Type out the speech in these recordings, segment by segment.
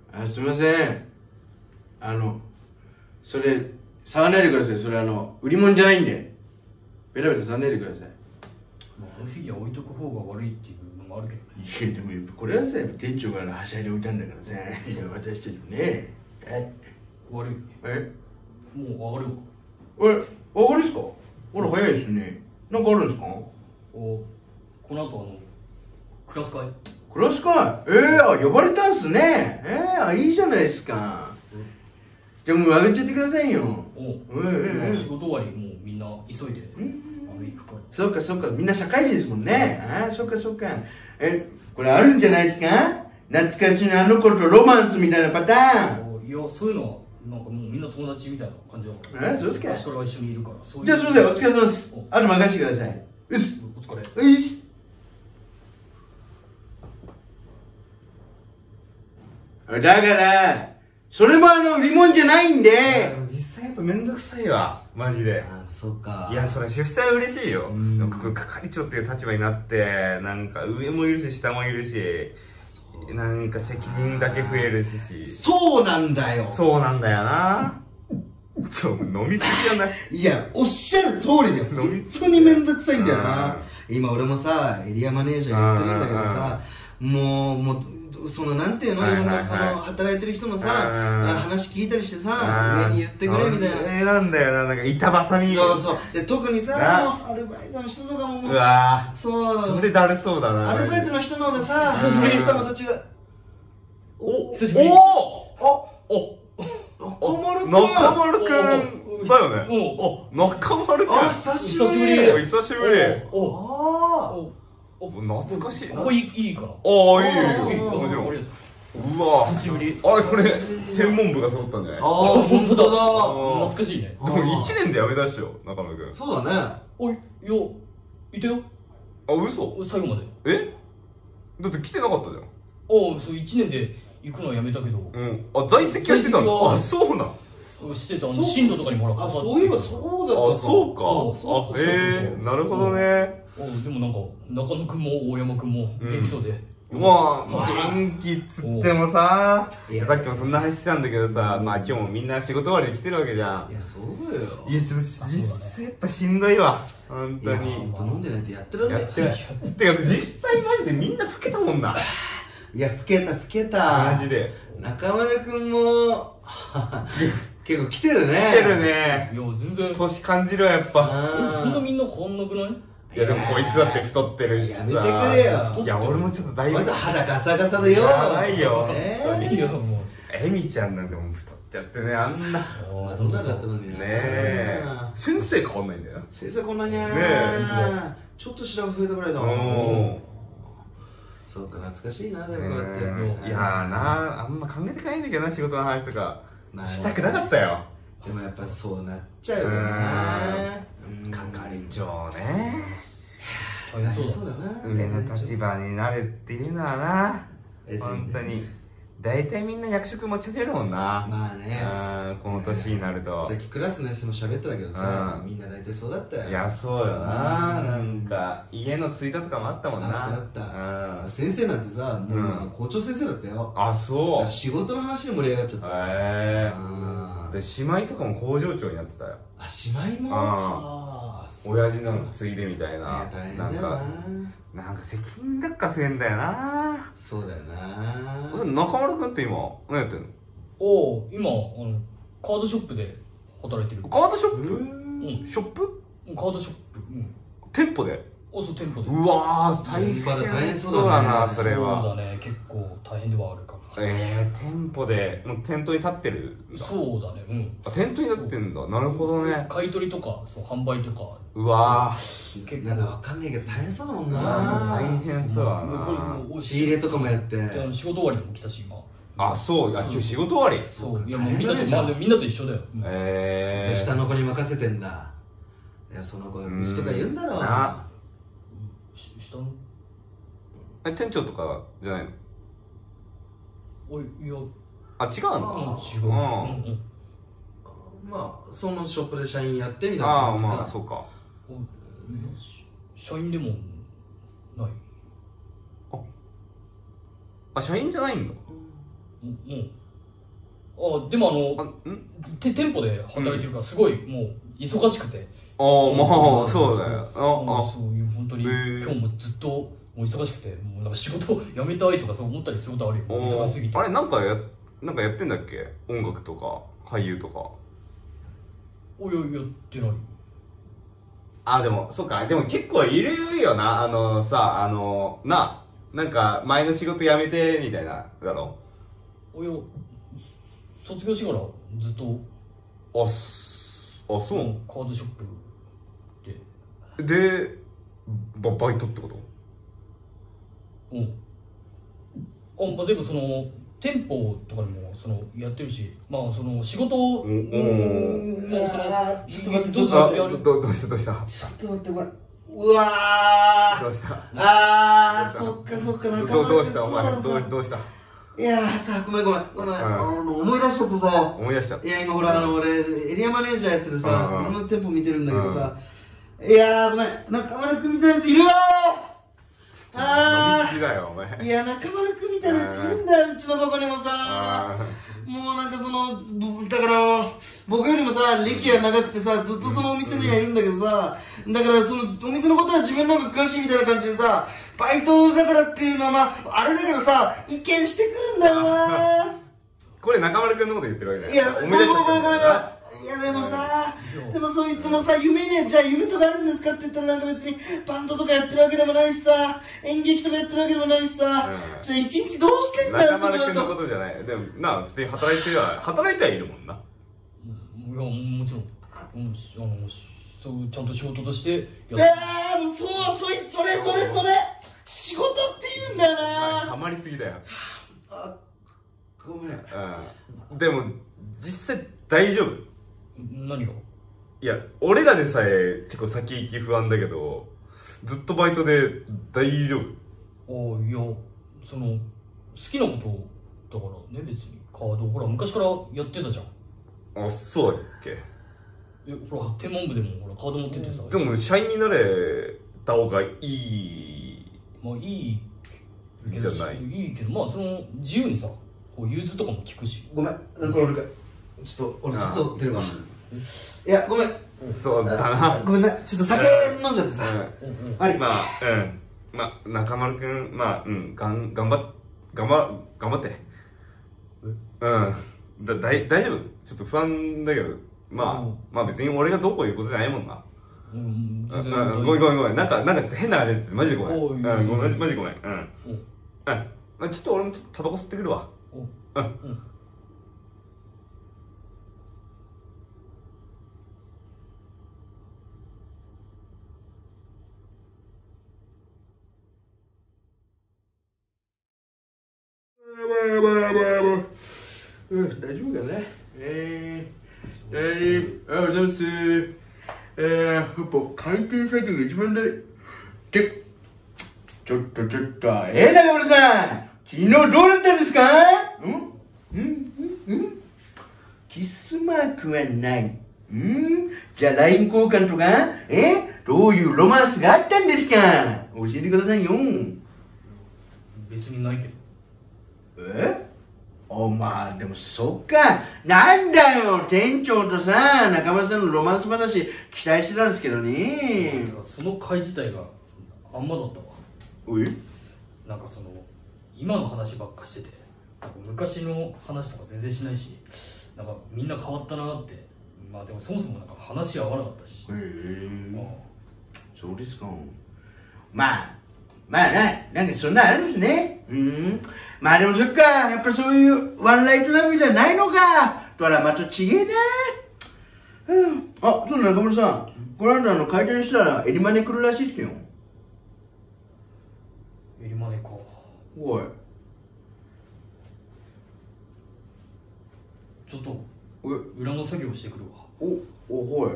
すみません。それ、触らないでください。それ売り物じゃないんで。ベラベラ触らないでください。 まあ、フィギュア置いとく方が悪いっていうのもあるけどね。 いや、でもこれはさ、店長がはしゃいで置いたんだからさ、私たちもね。 悪い。もう上がるわ。 上がりですか？ほら、早いですね。なんかあるんですか？ この後クラス会。 クラス会？呼ばれたんすね。いいじゃないですか。じゃあもう上げちゃってくださいよ。 仕事終わり、もうみんな急いで行くから。 そうかそうか、みんな社会人ですもんね。そうかそうか。これあるんじゃないですか？懐かしのあの子とロマンスみたいなパターン。 いや、そういうのはなんかもうみんな友達みたいな感じだから。 そうですか。 昔から一緒にいるから。 じゃあすみません、お疲れ様です。あと任せてください。 お疲れ。 だからそれも売り物じゃないんで。 実際やっぱめんどくさいわ、マジで。 そうか。 いや、それ出世は嬉しいよ。係長っていう立場になって、なんか上もいるし下もいるし、なんか責任だけ増えるし。 そうなんだよ。 そうなんだよな。飲みすぎじゃない？ いや、おっしゃる通りだよ。本当にめんどくさいんだよな。今俺もさ、エリアマネージャーやってるんだけどさ、もう、なんていうの、いろんな働いてる人のさ、話聞いたりしてさ、上に言ってくれみたいな。 なんだよな、なんか板挟み。 そうそう。で、特にさ、アルバイトの人とかも、 うわぁ、 そう。 それだるそうだな。 アルバイトの人の方がさ、それ言ったまた違う。 中丸くんだよね。中丸くん。 久しぶり。 久しぶり。懐かしい。 ここいいかな。 いいよ、もちろん。うわ久しぶり。 これ天文部が揃ったんじゃない？ 本当だ。懐かしいね。 でも1年で辞めたっしょ、中村君。 そうだね。 いたよ。 嘘？ 最後まで。 だって来てなかったじゃん。 そう、1年で行くのはやめたけど。 在籍はしてたの？そうなん？ してた。進路とかにもらった。 そういえばそうだった。 そうか。なるほどね。 でもなんか中野くんも大山くんも元気そうで。 まあ元気っつってもさ、さっきもそんな話してたんだけどさ、まあ今日もみんな仕事終わりに来てるわけじゃん。 いや、そうよ。 いや、実際やっぱしんどいわ。本当に。 飲んでないとやってらんない。 てか実際マジでみんな老けたもんな。 いや、老けた。 マジで。 中村くんも結構来てるね。 来てるね。 いや、全然年感じるわ、やっぱ。 そんなみんな変わんなくない？ いやでもこいつだって太ってるしさ。 やめてくれよ。 いや俺もちょっとだいぶまず肌ガサガサでよ。 やばいよ。 いやもうエミちゃんなんてもう太っちゃってね、あんな。 まあどんなだったのにね。 先生変わんないんだよ。 先生こんなにね。ちょっと白髪増えたぐらいだ。そうか、懐かしいな、でもこうやって。 いやーな、あんま考えてかないんだけどな、仕事の話とかしたくなかったよ。 でもやっぱそうなっちゃうよな。 係長ね。 大変そうだな。 上の立場になるっていうのはな、本当に大体みんな役職持ち始めるもんな。 まあね、 この年になると。 さっきクラスの人も喋ってたけどさ、みんな大体そうだったよ。 いや、そうよな。なんか家のついたとかもあったもんな。 あった。先生なんてさ、もう今校長先生だったよ。 そう。 仕事の話で盛り上がっちゃった。 で姉妹とかも工場長になってたよ。 姉妹も。 親父なんかついでみたいな。 大変だよなんか責任ばっか増えんだよな。 そうだよな。 中丸君って今何やってんの？ 今カードショップで働いてる。 カードショップ？ショップ？ カードショップ。 店舗で？ そう、店舗で。 うわー、大変そうだな、それは。 そうだね、結構大変ではあるかな。 店舗でもう店頭に立ってるんだ。 そうだね。 店頭に立ってんだ。なるほどね。 買い取りとか販売とか。 うわー、結構なんかわかんないけど大変そうだもんな。 大変そうだな。 仕入れとかもやって。 仕事終わりでも来たし今。 そう、今日仕事終わり。 そう、いやもうみんなと一緒だよ。 じゃあ下の子に任せてんだ。いや、その子うちとか言うんだろうな。 下の店長とかじゃないの？ いや、 違うんだ。 違う。 まあそのショップで社員やってみたいな感じかな。 まあそうか。 社員でもない。 社員じゃないんだ。 でも店舗で働いてるからすごいもう忙しくて、 ああ、まあそうだよ。 そういう本当に今日もずっともう忙しくて、もうなんか仕事辞めたいとかそう思ったりすることあるよ、忙しすぎて。 あれなんかやってんだっけ、音楽とか俳優とか。 おいやってない。 あ、でもそっか、でも結構いるよな、さ、なんか前の仕事辞めてみたいなだろ。 おや、卒業してからずっとそう。 カードショップでバイトってこと？ まあでもその店舗とかでもやってるし、まあその仕事をちょっと待って、 どうしたちょっと待って、うわー、 どうした？ そっか中村君、 どうしたお前、どうした？ いやーさ、ごめん、思い出しちゃってさ。 思い出した。 いや、今ほら、俺エリアマネージャーやっててさ、いろんな店舗見てるんだけどさ、いやー、ごめん、中村君みたいなやついるわー。 飲みすぎだよ、お前。 いや、中丸君みたいなやついるんだよ、うちのとこにもさ。もうなんかだから僕よりもさ、歴が長くてさ、ずっとそのお店にはいるんだけどさ、だからそのお店のことは自分の方が詳しいみたいな感じでさ、バイトだからっていうのはまああれだけどさ、意見してくるんだよな。 これ中丸君のこと言ってるわけだよ。 いや、ごめん。いやでもさ、そいつもさ、じゃあ夢とかあるんですかって言ったら、なんか別にバンドとかやってるわけでもないしさ、演劇とかやってるわけでもないしさ、じゃあ一日どうしてんだよ。 中丸君のことじゃない。でも普通に働いてはいるもんな。 いや、もちろんそうちゃんと仕事としてやって。 もうそれ仕事って言うんだよな。 ハマりすぎだよ。 ごめん。 でも実際大丈夫？ 何が？ いや、俺らでさえ結構先行き不安だけど、ずっとバイトで大丈夫？ いや、好きなことだからね、別に。カードほら昔からやってたじゃん。 そうだっけ？ ほら天文部でもほらカード持っててさ。 でも社員になれた方がいい。 まあいいじゃない。 いいけど、まあ自由にさ、こう融通とかも聞くし。 ごめん、なんかちょっと俺外出るかもしれない。いや、ごめん。 そうだな。 ごめんな、ちょっと酒飲んじゃってさ。 まあ中丸くん、頑張って。大丈夫？ちょっと不安だけど、まあ別に俺がどうこういうことじゃないもんな。ごめん。なんかちょっと変な感じで、マジでごめん。マジごめん。ちょっと俺もタバコ吸ってくるわ。 大丈夫かな。おはようございます。やっぱ回転作業が一番大事。ちょっと、中村さん、昨日どうだったんですか？キスマークはない。じゃあ LINE 交換とか、どういうロマンスがあったんですか？教えてくださいよ。 別にないけど。 まあでもそっか。なんだよ、店長とさ、中村さんのロマンス話期待してたんですけどね。 その回自体があんまだったわ。なんか今の話ばっかしてて、なんか昔の話とか全然しないし、なんかみんな変わったなって。まあでもそもそもなんか話合わなかったし。 そうですか。まあなんかそんなあるんですね。まあでもそっか、やっぱそういうワンライトラブじゃないのか。とはまた違えな。そうだ、中村さん。この間開店したらエリマネ来るらしいっすよ。 エリマネか。 おい。 ちょっと裏の作業してくるわ。 ほい。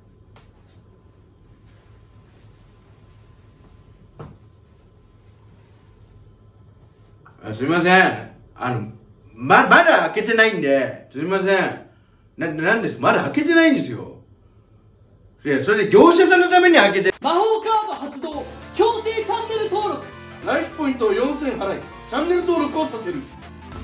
すみません。まだ開けてないんで、すみません。なんです、まだ開けてないんですよ。いや、それで業者さんのために開けて。 魔法カード発動、強制チャンネル登録。 ライフポイントを4000払い、チャンネル登録をさせる。